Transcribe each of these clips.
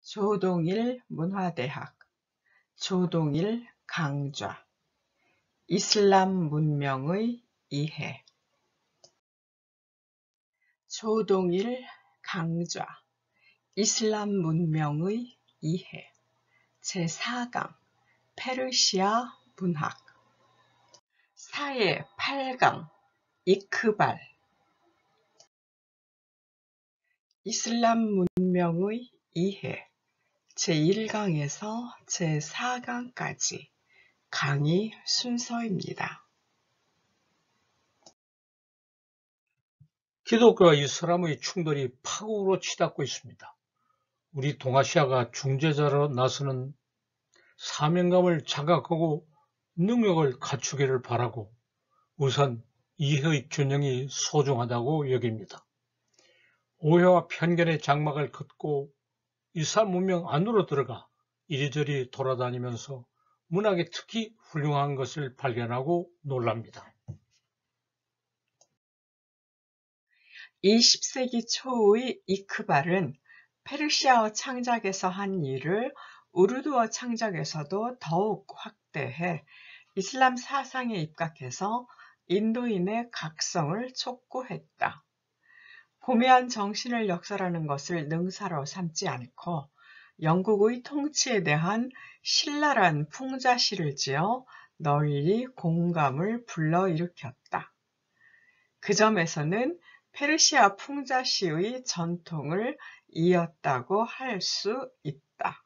조동일 문화대학, 조동일 강좌, 이슬람 문명의 이해. 조동일 강좌, 이슬람 문명의 이해. 제4강, 페르시아 문학. 사회 8강, 이크발. 이슬람 문명의 이해. 제1강에서 제4강까지 강의 순서입니다. 기독교와 이슬람의 충돌이 파국으로 치닫고 있습니다. 우리 동아시아가 중재자로 나서는 사명감을 자각하고 능력을 갖추기를 바라고 우선 이해의 균형이 소중하다고 여깁니다. 오해와 편견의 장막을 긋고 이슬람 문명 안으로 들어가 이리저리 돌아다니면서 문학에 특히 훌륭한 것을 발견하고 놀랍니다. 20세기 초의 이크발은 페르시아어 창작에서 한 일을 우르두어 창작에서도 더욱 확대해 이슬람 사상에 입각해서 인도인의 각성을 촉구했다. 고매한 정신을 역설하는 것을 능사로 삼지 않고 영국의 통치에 대한 신랄한 풍자시를 지어 널리 공감을 불러일으켰다. 그 점에서는 페르시아 풍자시의 전통을 이었다고 할 수 있다.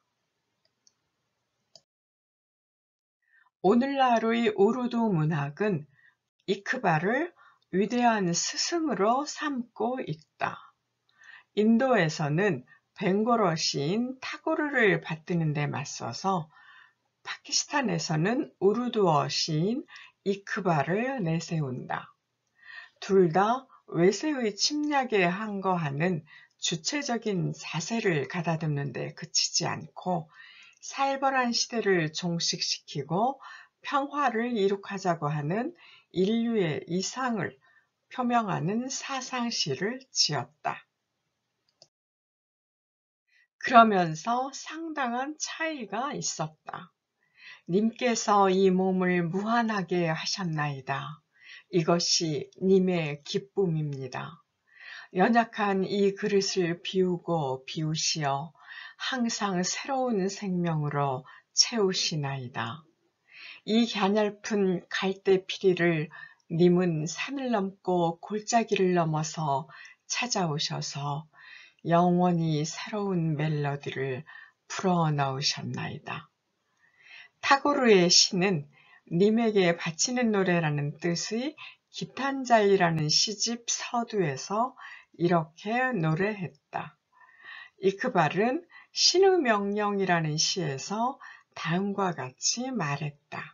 오늘날의 우르두 문학은 이크발을 위대한 스승으로 삼고 있다. 인도에서는 벵고로 시인 타고르를 받드는 데 맞서서 파키스탄에서는 우르두어 시인 이크발을 내세운다. 둘 다 외세의 침략에 항거하는 주체적인 자세를 가다듬는 데 그치지 않고 살벌한 시대를 종식시키고 평화를 이룩하자고 하는 인류의 이상을 표명하는 사상시를 지었다. 그러면서 상당한 차이가 있었다. 님께서 이 몸을 무한하게 하셨나이다. 이것이 님의 기쁨입니다. 연약한 이 그릇을 비우고 비우시어 항상 새로운 생명으로 채우시나이다. 이 갸냘픈 갈대 피리를 님은 산을 넘고 골짜기를 넘어서 찾아오셔서 영원히 새로운 멜로디를 불어넣으셨나이다. 타고르의 시는 님에게 바치는 노래라는 뜻의 기탄자이라는 시집 서두에서 이렇게 노래했다. 이크발은 신의 명령이라는 시에서 다음과 같이 말했다.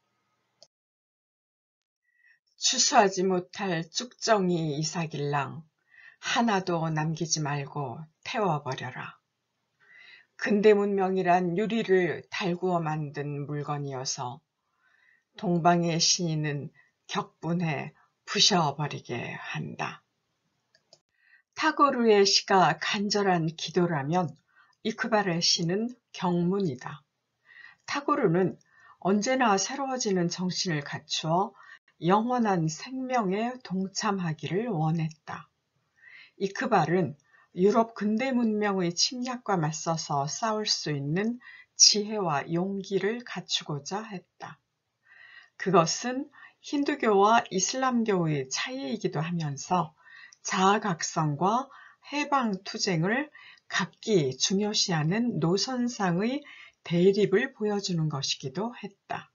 추수하지 못할 쭉정이 이삭일랑 하나도 남기지 말고 태워버려라. 근대 문명이란 유리를 달구어 만든 물건이어서 동방의 시인은 격분해 부셔버리게 한다. 타고르의 시가 간절한 기도라면 이크발의 시는 경문이다. 타고르는 언제나 새로워지는 정신을 갖추어 영원한 생명에 동참하기를 원했다. 이크발은 유럽 근대 문명의 침략과 맞서서 싸울 수 있는 지혜와 용기를 갖추고자 했다. 그것은 힌두교와 이슬람교의 차이이기도 하면서 자아각성과 해방투쟁을 각기 중요시하는 노선상의 대립을 보여주는 것이기도 했다.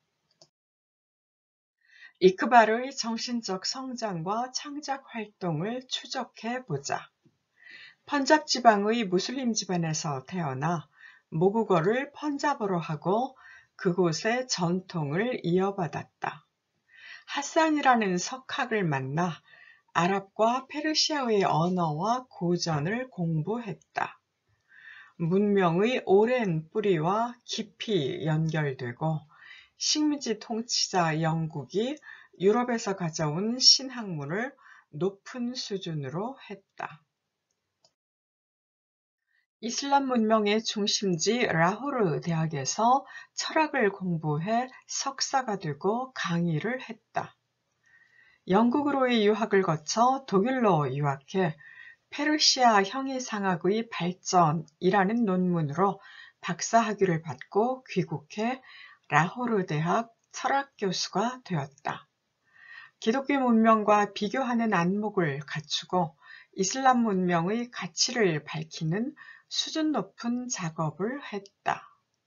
이크발의 정신적 성장과 창작 활동을 추적해보자. 펀잡 지방의 무슬림 집안에서 태어나 모국어를 펀잡어로 하고 그곳의 전통을 이어받았다. 하산이라는 석학을 만나 아랍과 페르시아의 언어와 고전을 공부했다. 문명의 오랜 뿌리와 깊이 연결되고 식민지 통치자 영국이 유럽에서 가져온 신학문을 높은 수준으로 했다. 이슬람 문명의 중심지 라호르 대학에서 철학을 공부해 석사가 되고 강의를 했다. 영국으로의 유학을 거쳐 독일로 유학해 페르시아 형이상학의 발전이라는 논문으로 박사학위를 받고 귀국해 라호르 대학 철학 교수가 되었다. 기독교 문명과 비교하는 안목을 갖추고 이슬람 문명의 가치를 밝히는 수준 높은 작업을 했다.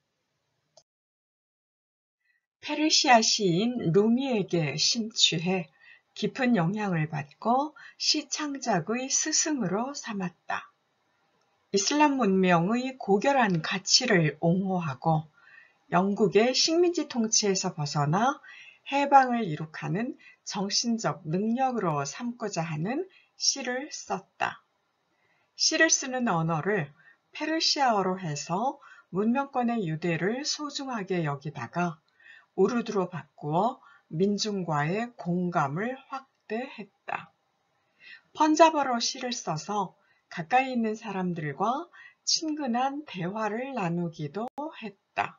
페르시아 시인 루미에게 심취해 깊은 영향을 받고 시 창작의 스승으로 삼았다. 이슬람 문명의 고결한 가치를 옹호하고 영국의 식민지 통치에서 벗어나 해방을 이룩하는 정신적 능력으로 삼고자 하는 시를 썼다. 시를 쓰는 언어를 페르시아어로 해서 문명권의 유대를 소중하게 여기다가 우르두로 바꾸어 민중과의 공감을 확대했다. 펀자버로 시를 써서 가까이 있는 사람들과 친근한 대화를 나누기도 했다.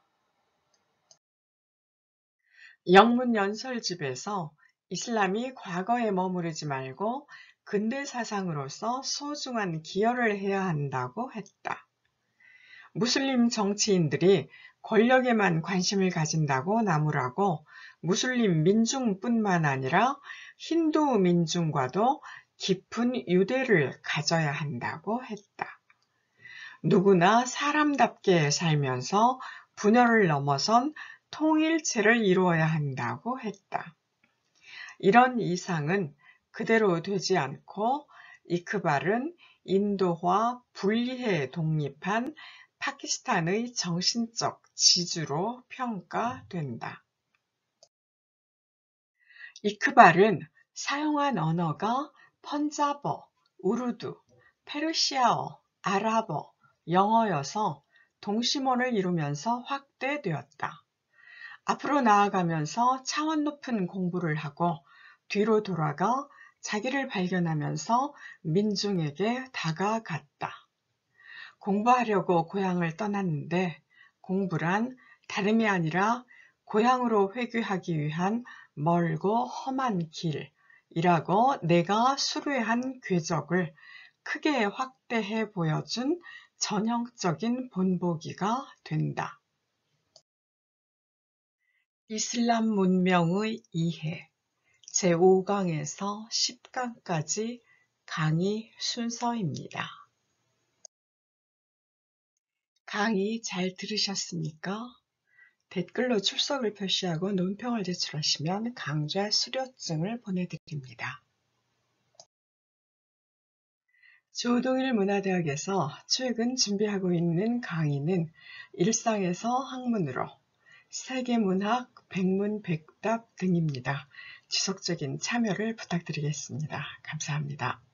영문연설집에서 이슬람이 과거에 머무르지 말고 근대 사상으로서 소중한 기여를 해야 한다고 했다. 무슬림 정치인들이 권력에만 관심을 가진다고 나무라고 무슬림 민중뿐만 아니라 힌두 민중과도 깊은 유대를 가져야 한다고 했다. 누구나 사람답게 살면서 분열을 넘어선 통일체를 이루어야 한다고 했다. 이런 이상은 그대로 되지 않고 이크발은 인도화 분리해 독립한 파키스탄의 정신적 지주로 평가된다. 이크발은 사용한 언어가 펀자버, 우르두, 페르시아어, 아랍어, 영어여서 동심원을 이루면서 확대되었다. 앞으로 나아가면서 차원 높은 공부를 하고 뒤로 돌아가 자기를 발견하면서 민중에게 다가갔다. 공부하려고 고향을 떠났는데 공부란 다름이 아니라 고향으로 회귀하기 위한 멀고 험한 길이라고 내가 수료한 궤적을 크게 확대해 보여준 전형적인 본보기가 된다. 이슬람 문명의 이해 제5강에서 10강까지 강의 순서입니다. 강의 잘 들으셨습니까? 댓글로 출석을 표시하고 논평을 제출하시면 강좌 수료증을 보내드립니다. 조동일문화대학에서 최근 준비하고 있는 강의는 일상에서 학문으로 세계문학, 백문백답 등입니다. 지속적인 참여를 부탁드리겠습니다. 감사합니다.